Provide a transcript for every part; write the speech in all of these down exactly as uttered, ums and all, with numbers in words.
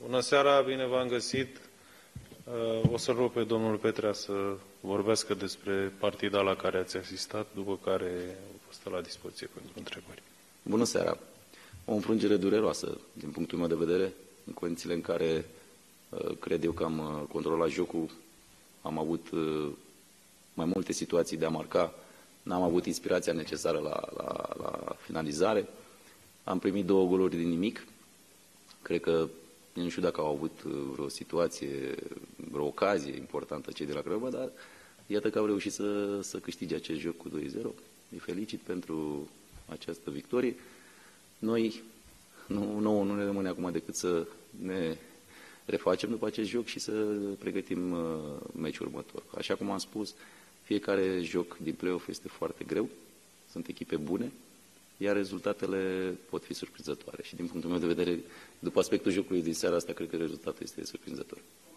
Bună seara, bine v-am găsit. O să rog pe domnul Petrea să vorbească despre partida la care ați asistat, după care vă stă la dispoziție pentru întrebări. Bună seara. O înfrângere dureroasă, din punctul meu de vedere, în condițiile în care cred eu că am controlat jocul, am avut mai multe situații de a marca, n-am avut inspirația necesară la, la, la finalizare, am primit două goluri din nimic, cred că nu știu dacă au avut vreo situație, vreo ocazie importantă cei de la Craiova, dar iată că au reușit să, să câștige acest joc cu doi zero. Îi felicit pentru această victorie. Noi, nu, nouă nu ne rămâne acum decât să ne refacem după acest joc și să pregătim uh, meciul următor. Așa cum am spus, fiecare joc din play-off este foarte greu, sunt echipe bune, iar rezultatele pot fi surprinzătoare. Și din punctul meu de vedere, după aspectul jocului din seara asta, cred că rezultatul este surprinzător.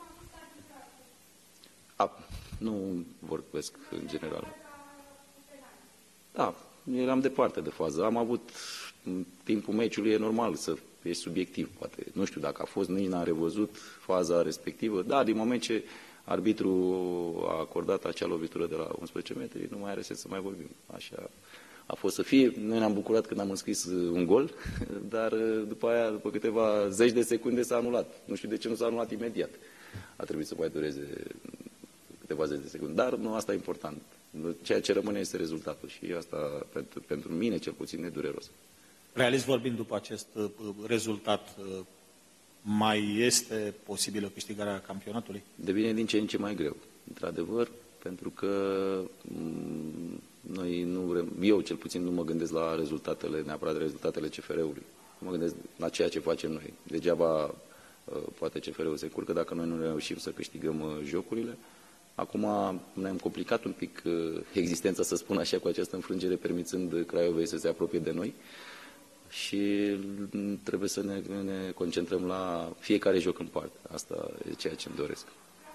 A, nu vorbesc în general. Da, eram departe de fază. Am avut, în timpul meciului, e normal să fie subiectiv, poate. Nu știu dacă a fost, nici n-am revăzut faza respectivă. Da, din moment ce arbitrul a acordat acea lovitură de la unsprezece metri, nu mai are sens să mai vorbim. Așa a fost să fie. Noi ne-am bucurat când am înscris un gol, dar după aia, după câteva zeci de secunde, s-a anulat. Nu știu de ce nu s-a anulat imediat. A trebuit să mai dureze câteva zeci de secunde. Dar nu, asta e important. Ceea ce rămâne este rezultatul și asta, pentru, pentru mine, cel puțin, e dureros. Realist vorbind, după acest rezultat, mai este posibilă câștigarea campionatului? Devine din ce în ce mai greu, într-adevăr, pentru că noi nu, eu cel puțin nu mă gândesc la rezultatele, neapărat rezultatele C F R-ului. Mă gândesc la ceea ce facem noi. Degeaba poate C F R-ul se curcă dacă noi nu reușim să câștigăm jocurile. Acum ne-am complicat un pic existența, să spun așa, cu această înfrângere, permițând Craiovei să se apropie de noi. Și trebuie să ne, ne concentrăm la fiecare joc în parte. Asta e ceea ce îmi doresc.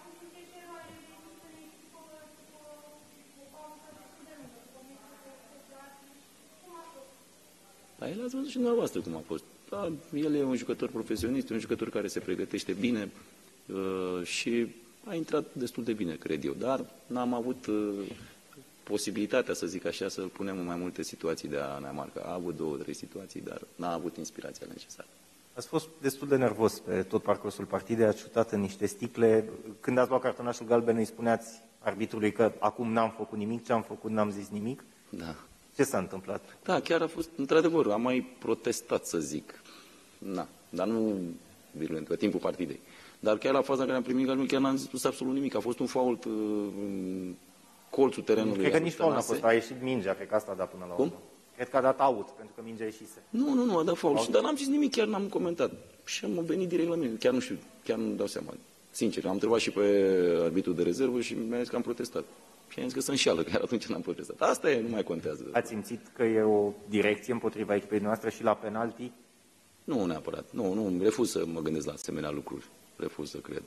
Da, el ați văzut și dumneavoastră cum a fost. Da, el e un jucător profesionist, un jucător care se pregătește bine uh, și a intrat destul de bine, cred eu. Dar n-am avut uh, posibilitatea, să zic așa, să-l punem în mai multe situații de a ne marca. A avut două, trei situații, dar n-a avut inspirația necesară. Ați fost destul de nervos pe tot parcursul partidei, ați șutat în niște sticle. Când ați luat cartonașul galben, îi spuneați arbitrului că acum n-am făcut nimic, ce am făcut, n-am zis nimic. Da. Ce s-a întâmplat? Da, chiar a fost, într-adevăr, am mai protestat, să zic. Na, dar nu virulent, pe timpul partidei. Dar chiar la faza în care am primit galbenul, chiar n-am spus absolut nimic. A fost un fault în colțul terenului. Cred că nici fault n-a fost, a ieșit mingea, cred că asta a dat până la urmă. Cum? Cred că a dat out, pentru că mingea ieșise. Nu, nu, nu, a dat fault. Dar n-am zis nimic, chiar n-am comentat. Și am venit direct la mine. Chiar nu știu, chiar nu dau seama. Sincer, am întrebat și pe arbitrul de rezervă și mi-a zis că am protestat. Și am zis că se înșeală, că atunci n-am protestat. Asta e, nu mai contează. Ați simțit că e o direcție împotriva echipei noastre și la penalti? Nu neapărat. Nu, nu, refuz să mă gândesc la asemenea lucruri. Refuz să cred.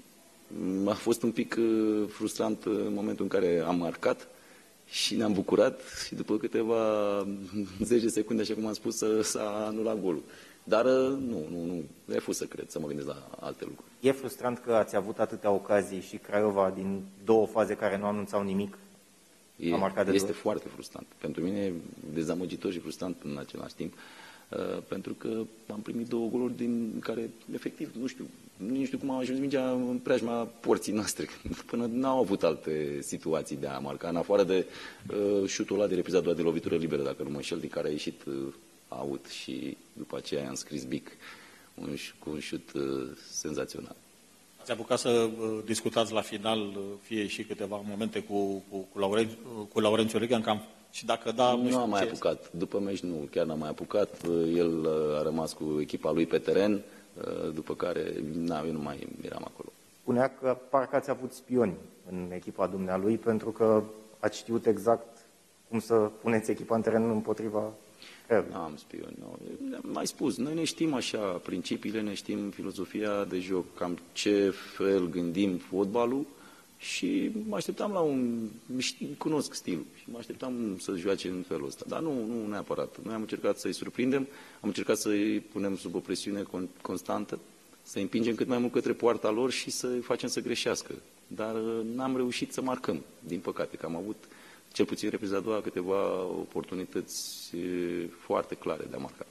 A fost un pic frustrant în momentul în care am marcat și ne-am bucurat și după câteva zeci de secunde, așa cum am spus, s-a anulat golul. Dar nu, nu, nu, refuz să cred, să mă gândesc la alte lucruri. E frustrant că ați avut atâtea ocazii și Craiova, din două faze care nu anunțau nimic, e, a marcat de Este două? foarte frustrant. Pentru mine e dezamăgitor și frustrant în același timp. Uh, pentru că am primit două goluri din care, efectiv, nu știu, nu știu cum a ajuns mingea în preajma porții noastre, până n-au avut alte situații de a marca, în afară de uh, șutul ăla de reprizat doar de lovitură liberă, dacă nu mă înșel, din care a ieșit uh, out și după aceea am scris Bic un, cu un șut uh, senzațional. Ați apucat să uh, discutați la final, uh, fie și câteva momente cu, cu, cu, Lauren, uh, cu Laurențiu Rigan, cam și dacă da, nu, nu știu am mai ce apucat. Este. După meci nu, chiar n-am mai apucat. El a rămas cu echipa lui pe teren, după care na, eu nu mai eram acolo. Spunea că parcă ați avut spioni în echipa dumnealui, pentru că ați știut exact cum să puneți echipa în teren împotriva Craiovei. Nu am spioni, nu. Am mai spus, noi ne știm așa principiile, ne știm filozofia de joc, cam ce fel gândim fotbalul. Și mă așteptam la un... cunosc stilul și mă așteptam să joace în felul ăsta. Dar nu, nu neapărat. Noi am încercat să-i surprindem, am încercat să-i punem sub o presiune constantă să împingem cât mai mult către poarta lor și să facem să greșească. Dar n-am reușit să marcăm, din păcate, că am avut, cel puțin repriza a doua, câteva oportunități foarte clare de a marca.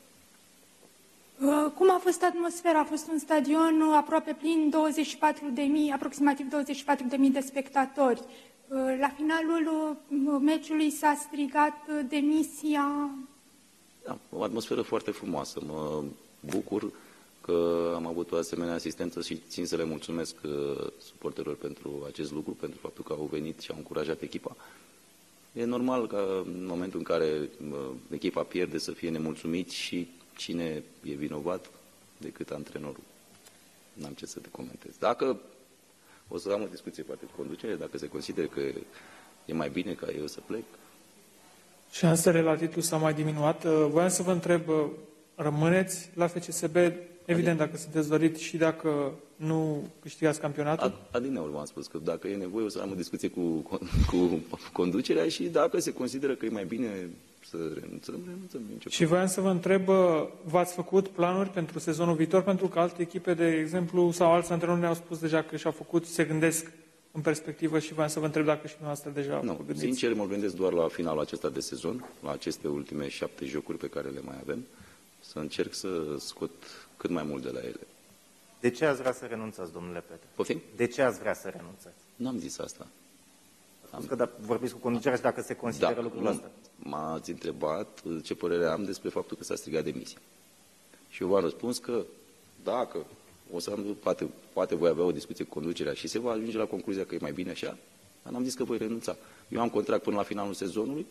Cum a fost atmosfera? A fost un stadion aproape plin, douăzeci și patru de mii, aproximativ douăzeci și patru de mii de spectatori. La finalul meciului s-a strigat demisia. Da, o atmosferă foarte frumoasă. Mă bucur că am avut o asemenea asistență și țin să le mulțumesc suporterilor pentru acest lucru, pentru faptul că au venit și au încurajat echipa. E normal că în momentul în care echipa pierde să fie nemulțumiți și cine e vinovat decât antrenorul. N-am ce să te comentez. Dacă o să am o discuție poate cu conducere, dacă se consideră că e mai bine ca eu să plec. Șansele la titlu s-au mai diminuat. Voiam să vă întreb, rămâneți la F C S B, evident, dacă sunteți dorit și dacă nu câștigați campionatul? Adineori v-am spus că dacă e nevoie o să am o discuție cu, cu conducerea și dacă se consideră că e mai bine să renunțăm, renunțăm. Și voiam să vă întreb, v-ați făcut planuri pentru sezonul viitor? Pentru că alte echipe, de exemplu, sau alți antrenori ne-au spus deja că și-au făcut, se gândesc în perspectivă și voiam să vă întreb dacă și dumneavoastră deja nu, vă gândiți. Sincer, mă gândesc doar la finalul acesta de sezon, la aceste ultime șapte jocuri pe care le mai avem, să încerc să scot cât mai mult de la ele. De ce ați vrea să renunțați, domnule Petre? Poftim? De ce ați vrea să renunțați? N-am zis asta. Am... Că da, vorbiți cu conducerea și dacă se consideră da, lucrul ăsta. M-ați întrebat ce părere am despre faptul că s-a strigat demisia. Și eu v-am răspuns că dacă o să am, poate, poate voi avea o discuție cu conducerea și se va ajunge la concluzia că e mai bine așa, dar n-am zis că voi renunța. Eu am contract până la finalul sezonului,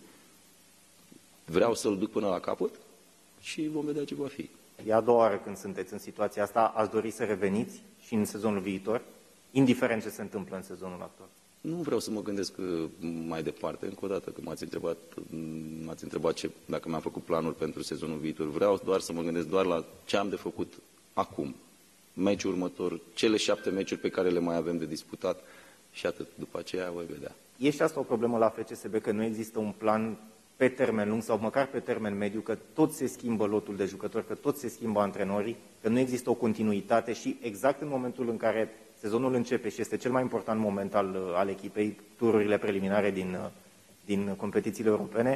vreau să-l duc până la capăt și vom vedea ce va fi. E a doua oară când sunteți în situația asta, ați dori să reveniți și în sezonul viitor, indiferent ce se întâmplă în sezonul actual? Nu vreau să mă gândesc mai departe, încă o dată, că m-ați întrebat, m-ați întrebat ce, dacă mi-am făcut planuri pentru sezonul viitor. Vreau doar să mă gândesc doar la ce am de făcut acum. Meciul următor, cele șapte meciuri pe care le mai avem de disputat și atât. După aceea voi vedea. E și asta o problemă la F C S B, că nu există un plan pe termen lung sau măcar pe termen mediu, că tot se schimbă lotul de jucători, că tot se schimbă antrenorii, că nu există o continuitate și exact în momentul în care sezonul începe și este cel mai important moment al, al echipei, tururile preliminare din, din competițiile europene,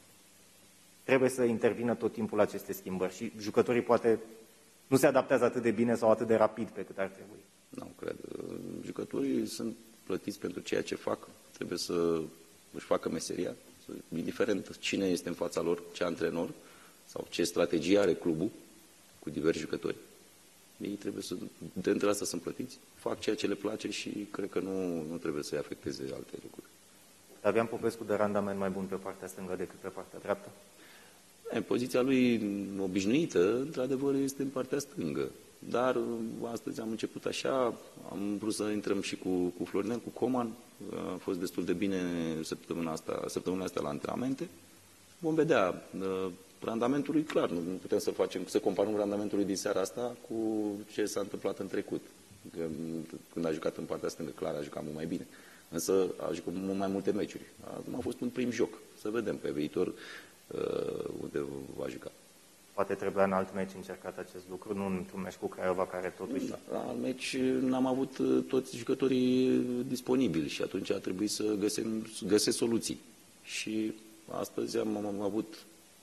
trebuie să intervină tot timpul aceste schimbări și jucătorii poate nu se adaptează atât de bine sau atât de rapid pe cât ar trebui. Nu, cred. Jucătorii sunt plătiți pentru ceea ce fac, trebuie să își facă meseria, indiferent cine este în fața lor, ce antrenor sau ce strategie are clubul cu diversi jucători. Ei trebuie să, de între asta sunt plătiți, fac ceea ce le place și cred că nu, nu trebuie să-i afecteze alte lucruri. Aveam Popescu de randament mai bun pe partea stângă decât pe partea dreaptă? E, poziția lui obișnuită, într-adevăr, este în partea stângă. Dar astăzi am început așa, am vrut să intrăm și cu, cu Florinel, cu Coman. A fost destul de bine săptămâna asta, săptămâna asta la antrenamente. Vom vedea. Randamentul e clar, nu putem să facem, să comparăm randamentul din seara asta cu ce s-a întâmplat în trecut. Când a jucat în partea stângă, clar a jucat mult mai bine. Însă a jucat mult mai multe meciuri. Acum a fost un prim joc. Să vedem pe viitor uh, unde va juca. Poate trebuia în alt meci încercat acest lucru, nu într-un meci cu Craiova, care totuși... Da, la alt meci n-am avut toți jucătorii disponibili și atunci a trebuit să găsim, găsesc soluții. Și astăzi am, am avut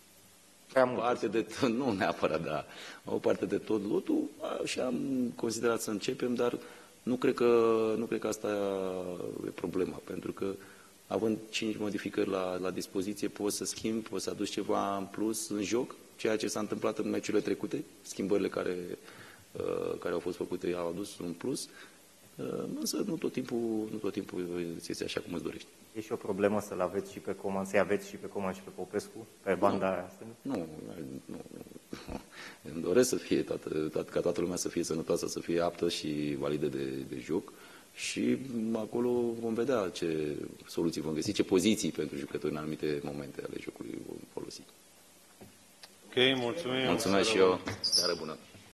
o parte de, nu neapărat, da, o parte de tot lotul și am considerat să începem, dar nu cred că, nu cred că asta e problema, pentru că având cinci modificări la, la dispoziție, poți să schimbi, poți să aduci ceva în plus în joc, ceea ce s-a întâmplat în meciurile trecute, schimbările care, uh, care au fost făcute au adus un plus, uh, însă nu tot timpul, nu tot timpul este așa cum îți dorești. E și o problemă să-l aveți și pe Coman, să-i aveți și pe Coman și pe Popescu, pe banda aia stângă? Nu, nu, nu. Îmi doresc să fie, toată, toată, ca toată lumea să fie sănătoasă, să fie aptă și validă de, de joc și acolo vom vedea ce soluții vom găsi, ce poziții pentru jucători în anumite momente ale jocului vom folosi. Ok, mulțumim. Mulțumesc și eu. Seară bună.